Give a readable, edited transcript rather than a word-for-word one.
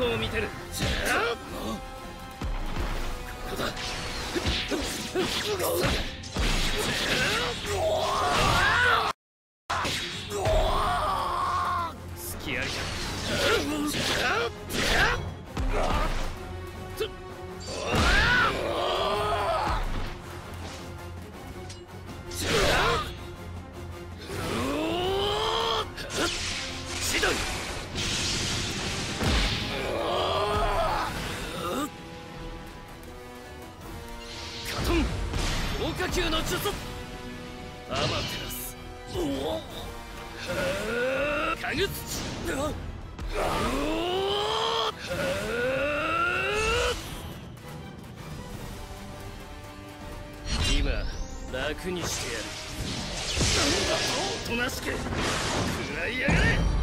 こを見てる。ここだ。隙ありか。強化級の術アマテラス。かぐ土。今楽にしてやる。なんだとおとなしく食らいやがれ。